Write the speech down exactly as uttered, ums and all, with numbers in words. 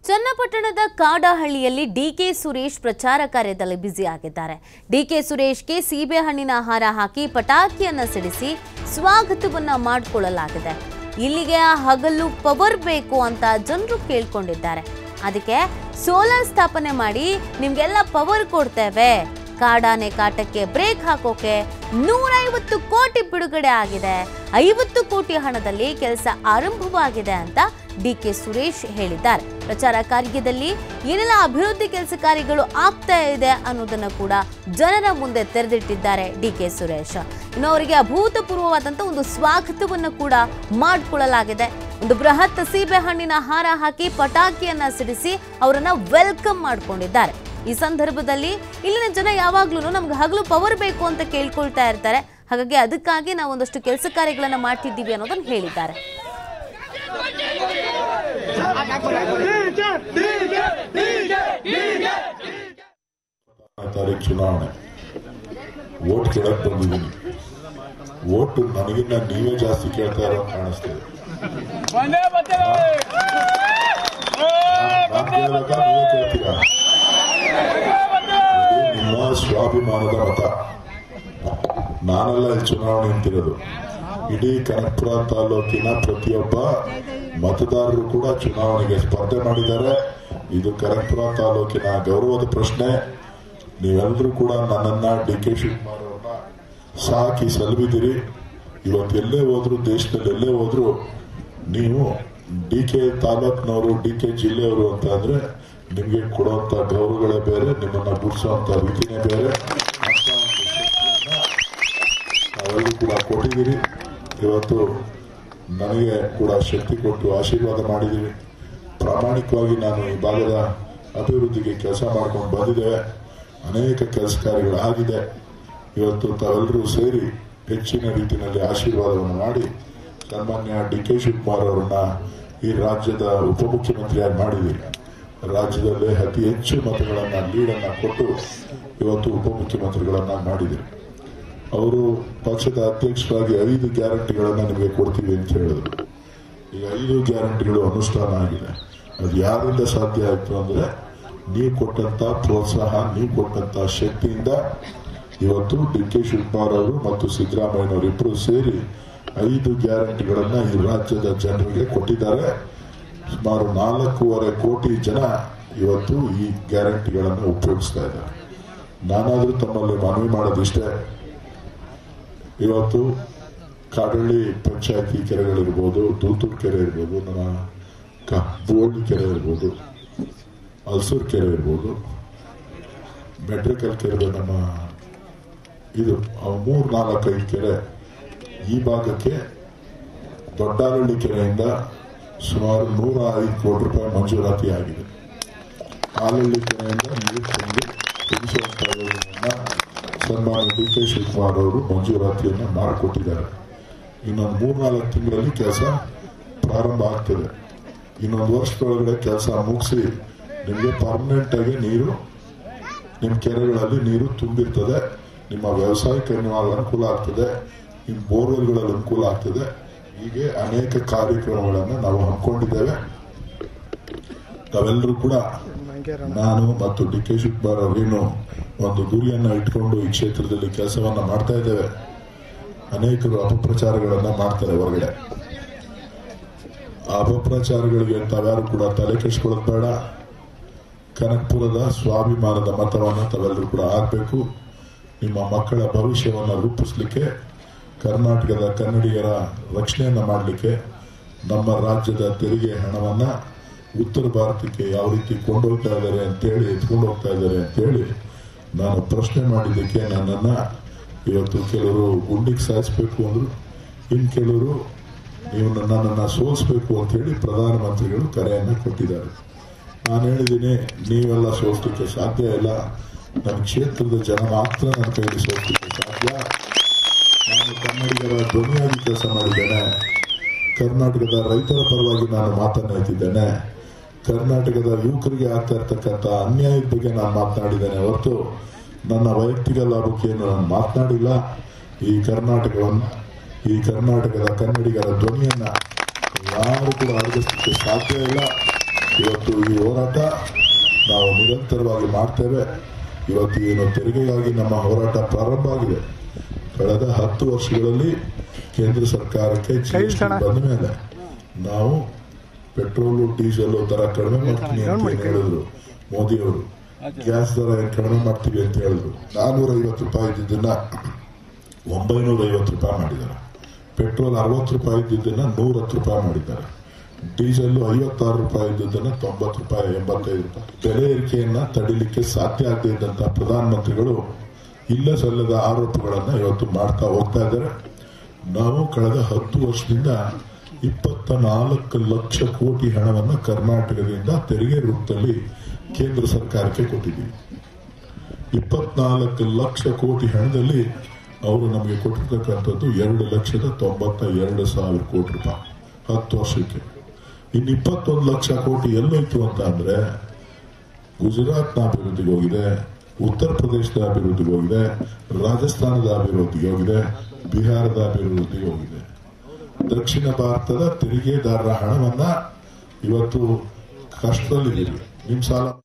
ಚನ್ನಪಟ್ಟಣದ ಕಾಡಹಳ್ಳಿಯಲ್ಲಿ DK Suresh ಪ್ರಚಾರ ಕಾರ್ಯದಲ್ಲಿ busy ಆಗಿದ್ದಾರೆ. ಡಿಕೆ ಸುರೇಶ್ಗೆ ಸೀಬೆಹಣ್ಣಿನ ಹಾರ ಹಾಕಿ ಪಟಾಕಿಯನ್ನ ಸಿಡಿಸಿ ಸ್ವಾಗತವನ್ನ ಮಾಡಿಕೊಳ್ಳಲಾಗಿದೆ. ಇಲ್ಲಿಗೆ ಹಗಲು ಪವರ್ ಬೇಕು ಅಂತ ಜನರು ಕೇಳ್ಕೊಂಡಿದ್ದಾರೆ. ಅದಕ್ಕೆ ಸೋಲಾರ್ ಸ್ಥಾಪನೆ ಮಾಡಿ ನಿಮ್ಗೆಲ್ಲ ಪವರ್ ಕೊಡ್ತೇವೆ, ಕಾಡಾನೆ ಕಾಟಕ್ಕೆ ಬ್ರೇಕ್ ಹಾಕೋಕೆ ನೂರೈವತ್ತು ಕೋಟಿ ಬಿಡುಗಡೆ ಆಗಿದೆ, ಐವತ್ತು ಕೋಟಿ ಹಣದಲ್ಲಿ ಕೆಲಸ ಆರಂಭವಾಗಿದೆ ಅಂತ ಡಿಕೆ ಸುರೇಶ್ ಹೇಳಿದ್ದಾರೆ. ಪ್ರಚಾರ ಕಾರ್ಯದಲ್ಲಿ ಏನೆಲ್ಲ ಅಭಿವೃದ್ಧಿ ಕೆಲಸ ಕಾರ್ಯಗಳು ಆಗ್ತಾ ಇದೆ ಅನ್ನೋದನ್ನು ಕೂಡ ಜನರ ಮುಂದೆ ತೆರೆದಿಟ್ಟಿದ್ದಾರೆ ಡಿಕೆ ಸುರೇಶ್. ಇನ್ನು ಅವರಿಗೆ ಅಭೂತಪೂರ್ವವಾದಂತ ಒಂದು ಸ್ವಾಗತವನ್ನು ಕೂಡ ಮಾಡಿಕೊಳ್ಳಲಾಗಿದೆ. ಒಂದು ಬೃಹತ್ ಸೀಬೆಹಣ್ಣಿನ ಹಾರ ಹಾಕಿ ಪಟಾಕಿಯನ್ನ ಸಿಡಿಸಿ ಅವರನ್ನ ವೆಲ್ಕಮ್ ಮಾಡಿಕೊಂಡಿದ್ದಾರೆ. ಈ ಸಂದರ್ಭದಲ್ಲಿ ಇಲ್ಲಿನ ಜನ ಯಾವಾಗ್ಲೂ ನಮ್ಗೆ ಹಗಲು ಪವರ್ ಬೇಕು ಅಂತ ಕೇಳ್ಕೊಳ್ತಾ ಇರ್ತಾರೆ. ಹಾಗಾಗಿ ಅದಕ್ಕಾಗಿ ನಾವು ಒಂದಷ್ಟು ಕೆಲಸ ಕಾರ್ಯಗಳನ್ನ ಮಾಡ್ತಿದ್ದೀವಿ ಅನ್ನೋದನ್ನ ಹೇಳಿದ್ದಾರೆ. ತಾರೀಕು ಚುನಾವಣೆ, ವೋಟ್ ಕೇಳಕ್ ಬಂದಿದ್ದೀನಿ. ವೋಟ್ ನನಗಿನ್ನ ನೀವೇ ಜಾಸ್ತಿ ಕೇಳ್ತಾ ಇರೋ ಕಾಣಿಸ್ತದೆ. ಕೇಳ್ತೀರಾ? ನಿಮ್ಮ ಸ್ವಾಭಿಮಾನದ ಮತ. ನಾನೆಲ್ಲ ಇಲ್ಲಿ ಚುನಾವಣೆ ನಿಂತಿರೋದು. ಇಡೀ ಕನಕಪುರ ತಾಲೂಕಿನ ಪ್ರತಿಯೊಬ್ಬ ಮತದಾರರು ಕೂಡ ಚುನಾವಣೆಗೆ ಸ್ಪರ್ಧೆ ಮಾಡಿದ್ದಾರೆ. ಇದು ಕನಕಪುರ ತಾಲೂಕಿನ ಗೌರವದ ಪ್ರಶ್ನೆ. ನೀವೆಲ್ಲರೂ ಕೂಡ ನನ್ನನ್ನ ಡಿ ಕೆ ಶಿವಕುಮಾರ್ ಅವ್ರನ್ನ ಸಾಕಿ ಸಲುವಿದಿರಿ. ಇವತ್ತು ಎಲ್ಲೇ ಹೋದ್ರು, ದೇಶದಲ್ಲಿ ಎಲ್ಲೇ ಹೋದ್ರು ನೀವು ಡಿ ಕೆ ತಾಲೂಕಿನವರು, ಡಿ ಕೆ ಜಿಲ್ಲೆಯವರು ಅಂತ ಅಂದ್ರೆ ನಿಮ್ಗೆ ಕೊಡುವಂತ ಗೌರವಗಳೇ ಬೇರೆ, ನಿಮ್ಮನ್ನ ಗುಡಿಸುವಂತ ರೀತಿನೇ ಬೇರೆ. ನಾವೆಲ್ಲರೂ ಕೂಡ ಕೊಟ್ಟಿದ್ದೀರಿ. ಇವತ್ತು ನನಗೆ ಕೂಡ ಶಕ್ತಿ ಕೊಟ್ಟು ಆಶೀರ್ವಾದ ಮಾಡಿದ್ದೀವಿ. ಪ್ರಾಮಾಣಿಕವಾಗಿ ನಾನು ಈ ಭಾಗದ ಅಭಿವೃದ್ಧಿಗೆ ಕೆಲಸ ಮಾಡ್ಕೊಂಡು ಬಂದಿದ್ದೇವೆ. ಅನೇಕ ಕೆಲಸ ಕಾರ್ಯಗಳು ಆಗಿದೆ. ಇವತ್ತು ತಾವೆಲ್ಲರೂ ಸೇರಿ ಹೆಚ್ಚಿನ ರೀತಿಯಲ್ಲಿ ಆಶೀರ್ವಾದವನ್ನು ಮಾಡಿ ಸನ್ಮಾನ್ಯ ಡಿ ಕೆ ಶಿವಕುಮಾರ್ ಅವರನ್ನ ಈ ರಾಜ್ಯದ ಉಪಮುಖ್ಯಮಂತ್ರಿಯಾಗಿ ಮಾಡಿದ್ದೀರಿ. ರಾಜ್ಯದಲ್ಲೇ ಅತಿ ಹೆಚ್ಚು ಮತಗಳನ್ನ ಲೀಡನ್ನ ಕೊಟ್ಟು ಇವತ್ತು ಉಪಮುಖ್ಯಮಂತ್ರಿಗಳನ್ನ ಮಾಡಿದ್ದೀರಿ. ಅವರು ಪಕ್ಷದ ಅಧ್ಯಕ್ಷರಾಗಿ ಐದು ಗ್ಯಾರಂಟಿಗಳನ್ನ ನಿಮಗೆ ಕೊಡ್ತೀವಿ ಅಂತ ಹೇಳಿದ್ರು. ಈ ಐದು ಗ್ಯಾರಂಟಿಗಳು ಅನುಷ್ಠಾನ ಆಗಿದೆ. ಅದು ಯಾರಿಂದ ಸಾಧ್ಯ ಆಯ್ತು ಅಂದ್ರೆ ನೀವು ಕೊಟ್ಟಂತ ಪ್ರೋತ್ಸಾಹ, ನೀವು ಕೊಟ್ಟಂತ ಶಕ್ತಿಯಿಂದ ಇವತ್ತು ಡಿ ಕೆ ಶಿವಕುಮಾರ್ ಅವರು ಮತ್ತು ಸಿದ್ದರಾಮಯ್ಯನವರು ಇಬ್ಬರು ಸೇರಿ ಐದು ಗ್ಯಾರಂಟಿಗಳನ್ನ ಈ ರಾಜ್ಯದ ಜನರಿಗೆ ಕೊಟ್ಟಿದ್ದಾರೆ. ಸುಮಾರು ನಾಲ್ಕೂವರೆ ಕೋಟಿ ಜನ ಇವತ್ತು ಈ ಗ್ಯಾರಂಟಿಗಳನ್ನು ಉಪಯೋಗಿಸ್ತಾ ಇದ್ದಾರೆ. ನಾನಾದ್ರೂ ತಮ್ಮಲ್ಲಿ ಮನವಿ ಮಾಡೋದಿಷ್ಟೇ, ಇವತ್ತು ಕಾಡಳ್ಳಿ ಪಂಚಾಯತಿ ಕೆರೆಗಳಿರ್ಬೋದು, ದೂತೂರು ಕೆರೆ ಇರ್ಬೋದು, ನಮ್ಮ ಬೋಳ್ಳಿ ಕೆರೆ ಇರ್ಬೋದು, ಅಲ್ಸೂರು ಕೆರೆ ಇರ್ಬೋದು, ಮೆಟ್ರಿಕಲ್ ಕೆರೆ, ನಮ್ಮ ಇದು ಮೂರ್ ನಾಲ್ಕೈದು ಕೆರೆ ಈ ಭಾಗಕ್ಕೆ ದೊಡ್ಡಾರಳ್ಳಿ ಕೆರೆಯಿಂದ ಸುಮಾರು ನೂರ ಐದು ಕೋಟಿ ರೂಪಾಯಿ ಮಂಜೂರಾತಿ ಆಗಿದೆ. ಹಾಲಹಳ್ಳಿ ಕೆರೆಯಿಂದ ನೀರು ತಂದು ತಿಳಿಸುವಂತ ಯೋಜನೆಯನ್ನ ಸನ್ಮಾನ್ಯ ಡಿ ಕೆ ಶಿವಕುಮಾರ್ ಅವರು ಮಂಜೂರಾತಿಯನ್ನು ಮಾಡಿಕೊಟ್ಟಿದ್ದಾರೆ. ಇನ್ನೊಂದು ಮೂರ್ನಾಲ್ಕು ತಿಂಗಳಲ್ಲಿ ಕೆಲಸ ಪ್ರಾರಂಭ ಆಗ್ತದೆ. ಇನ್ನೊಂದು ವರ್ಷದೊಳಗಡೆ ಕೆಲಸ ಮುಗಿಸಿ ನಿಮಗೆ ಪರ್ಮನೆಂಟ್ ಆಗಿ ನೀರು ನಿಮ್ಮ ಕೆರೆಗಳಲ್ಲಿ ನೀರು ತುಂಬಿರ್ತದೆ. ನಿಮ್ಮ ವ್ಯವಸಾಯಕ್ಕೆ ಅನುಕೂಲ ಆಗ್ತದೆ, ನಿಮ್ಮ ಬೋರ್ವೆಲ್ಗಳಲ್ಲಿ ಅನುಕೂಲ ಆಗ್ತದೆ. ಹೀಗೆ ಅನೇಕ ಕಾರ್ಯಕ್ರಮಗಳನ್ನು ನಾವು ಹಮ್ಮಿಕೊಂಡಿದ್ದೇವೆ. ನಾವೆಲ್ಲರೂ ಕೂಡ, ನಾನು ಮತ್ತು ಡಿ ಕೆ ಶಿವಕುಮಾರ್ ಅವರೇನು ಒಂದು ಗುರಿಯನ್ನ ಇಟ್ಕೊಂಡು ಈ ಕ್ಷೇತ್ರದಲ್ಲಿ ಕೆಲಸವನ್ನ ಮಾಡ್ತಾ ಇದ್ದೇವೆ. ಅನೇಕರು ಅಪಪ್ರಚಾರಗಳನ್ನ ಮಾಡ್ತಾರೆ ಹೊರಗಡೆ. ಆ ಅಪಪ್ರಚಾರಗಳಿಗೆ ತಾವ್ಯಾರು ಕೂಡ ತಲೆ ಕೆಡಿಸ್ಕೊಳ್ಳೋದು ಬೇಡ. ಕನಕಪುರದ ಸ್ವಾಭಿಮಾನದ ಮತವನ್ನು ತಾವೆಲ್ಲರೂ ಕೂಡ ಹಾಕಬೇಕು. ನಿಮ್ಮ ಮಕ್ಕಳ ಭವಿಷ್ಯವನ್ನು ರೂಪಿಸಲಿಕ್ಕೆ, ಕರ್ನಾಟಕದ ಕನ್ನಡಿಗರ ರಕ್ಷಣೆಯನ್ನ ಮಾಡಲಿಕ್ಕೆ, ನಮ್ಮ ರಾಜ್ಯದ ತೆರಿಗೆ ಹಣವನ್ನ ಉತ್ತರ ಭಾರತಕ್ಕೆ ಯಾವ ರೀತಿ ಕೊಂಡೋಗ್ತಾ ಇದ್ದಾರೆ ಅಂತೇಳಿ ಎತ್ಕೊಂಡು ಹೋಗ್ತಾ ಇದ್ದಾರೆ ಅಂತೇಳಿ ನಾನು ಪ್ರಶ್ನೆ ಮಾಡಿದ್ದಕ್ಕೆ ನನ್ನನ್ನ ಇವತ್ತು ಕೆಲವರು ಗುಂಡಿಗೆ ಸಾಯಿಸಬೇಕು ಅಂದ್ರು, ಇನ್ ಕೆಲವರು ನೀವು ನನ್ನನ್ನ ಸೋಲಿಸಬೇಕು ಅಂತ ಹೇಳಿ ಪ್ರಧಾನಮಂತ್ರಿಗಳು ಕರೆಯನ್ನ ಕೊಟ್ಟಿದ್ದಾರೆ. ನಾನು ಹೇಳಿದ್ದೀನಿ, ನೀವೆಲ್ಲ ಸೋಲಿಸಲಿಕ್ಕೆ ಸಾಧ್ಯ ಇಲ್ಲ. ನನ್ನ ಕ್ಷೇತ್ರದ ಜನ ಮಾತ್ರ ನನ್ನ ಕೈಯಲ್ಲಿ ಸೋಲಿಸಲಿಕ್ಕೆ ಸಾಧ್ಯ. ನಾನು ಕನ್ನಡಿಗರ ಧ್ವನಿಯಾಗಿ ಕೆಲಸ ಮಾಡಿದ್ದೇನೆ. ಕರ್ನಾಟಕದ ರೈತರ ಪರವಾಗಿ ನಾನು ಮಾತನಾಡುತ್ತಿದ್ದೇನೆ. ಕರ್ನಾಟಕದ ಯುವಕರಿಗೆ ಆಗ್ತಾ ಇರ್ತಕ್ಕಂಥ ಅನ್ಯಾಯದ ಬಗ್ಗೆ ನಾನು ಮಾತನಾಡಿದ್ದೇನೆ ಹೊರತು ನನ್ನ ವೈಯಕ್ತಿಕ ಲಾಭಕ್ಕೇನು ನಾನು ಮಾತನಾಡಿಲ್ಲ. ಈ ಕರ್ನಾಟಕವನ್ನು, ಈ ಕರ್ನಾಟಕದ ಕನ್ನಡಿಗರ ಧ್ವನಿಯನ್ನ ಯಾರು ಕೂಡ ಅಡಗಿಸಲಿಕ್ಕೆ ಸಾಧ್ಯ ಇಲ್ಲ. ಇವತ್ತು ಈ ಹೋರಾಟ ನಾವು ನಿರಂತರವಾಗಿ ಮಾಡ್ತೇವೆ. ಇವತ್ತು ಏನು ತೆರಿಗೆಗಾಗಿ ನಮ್ಮ ಹೋರಾಟ ಪ್ರಾರಂಭ ಆಗಿದೆ. ಕಳೆದ ಹತ್ತು ವರ್ಷಗಳಲ್ಲಿ ಕೇಂದ್ರ ಸರ್ಕಾರಕ್ಕೆ ಜಿಎಸ್ಟಿ ಬಂದ ಮೇಲೆ ನಾವು ಪೆಟ್ರೋಲು ಡೀಸೆಲ್ ದರ ಕಡಿಮೆ ಮಾಡ್ತೀನಿ ಅಂತ ಏನ್ ಹೇಳಿದ್ರು ಮೋದಿ ಅವರು. ಗ್ಯಾಸ್ ದರ ಕಡಿಮೆ ಮಾಡ್ತೀವಿ ಅಂತ ಹೇಳಿದ್ರು. ನಾನೂರ ಐವತ್ತು ರೂಪಾಯಿ ಇದ್ದಿದ್ದನ್ನ ಒಂಬೈನೂರ ಐವತ್ತು ರೂಪಾಯಿ ಮಾಡಿದ್ದಾರೆ. ಪೆಟ್ರೋಲ್ ಅರವತ್ತು ರೂಪಾಯಿ ಇದ್ದಿದ್ದನ್ನ ನೂರ ಹತ್ತು ರೂಪಾಯಿ ಮಾಡಿದ್ದಾರೆ. ಡೀಸೆಲ್ ಐವತ್ತಾರು ರೂಪಾಯಿ ಇದ್ದಿದ್ದನ್ನ ತೊಂಬತ್ತು ರೂಪಾಯಿ ಎಂಬತ್ತೈದು ರೂಪಾಯಿ. ಬೆಲೆ ಏರಿಕೆಯನ್ನ ತಡಿಲಿಕ್ಕೆ ಸಾಧ್ಯ ಆಗದೆ ಇದ್ದಂತಹ ಪ್ರಧಾನಮಂತ್ರಿಗಳು ಇಲ್ಲ ಸಲ್ಲದ ಆರೋಪಗಳನ್ನ ಇವತ್ತು ಮಾಡ್ತಾ ಹೋಗ್ತಾ ಇದ್ದಾರೆ. ನಾವು ಕಳೆದ ಹತ್ತು ವರ್ಷದಿಂದ ಇಪ್ಪತ್ತ ನಾಲ್ಕು ಲಕ್ಷ ಕೋಟಿ ಹಣವನ್ನು ಕರ್ನಾಟಕದಿಂದ ತೆರಿಗೆ ರೂಪದಲ್ಲಿ ಕೇಂದ್ರ ಸರ್ಕಾರಕ್ಕೆ ಕೊಟ್ಟಿದ್ದೀವಿ. ಇಪ್ಪತ್ನಾಲ್ಕು ಲಕ್ಷ ಕೋಟಿ ಹಣದಲ್ಲಿ ಅವರು ನಮಗೆ ಕೊಟ್ಟಿರ್ತಕ್ಕಂಥದ್ದು ಎರಡು ಲಕ್ಷದ ತೊಂಬತ್ತ ಎರಡು ಸಾವಿರ ಕೋಟಿ ರೂಪಾಯಿ ಹತ್ತು ವರ್ಷಕ್ಕೆ. ಇನ್ನು ಇಪ್ಪತ್ತೊಂದು ಲಕ್ಷ ಕೋಟಿ ಎಲ್ಲೋಯ್ತು ಅಂತ ಅಂದ್ರೆ ಗುಜರಾತ್ನ ಅಭಿವೃದ್ಧಿಗೆ ಹೋಗಿದೆ, ಉತ್ತರ ಪ್ರದೇಶದ ಅಭಿವೃದ್ಧಿಗೆ ಹೋಗಿದೆ, ರಾಜಸ್ಥಾನದ ಅಭಿವೃದ್ಧಿಗೆ ಹೋಗಿದೆ, ಬಿಹಾರದ ಅಭಿವೃದ್ಧಿಗೆ ಹೋಗಿದೆ. ದಕ್ಷಿಣ ಭಾರತದ ತೆರಿಗೆದಾರರ ಹಣವನ್ನ ಇವತ್ತು ಕಷ್ಟದಲ್ಲಿದ್ದೀವಿ. ನಿಮ್ ಸಾಲ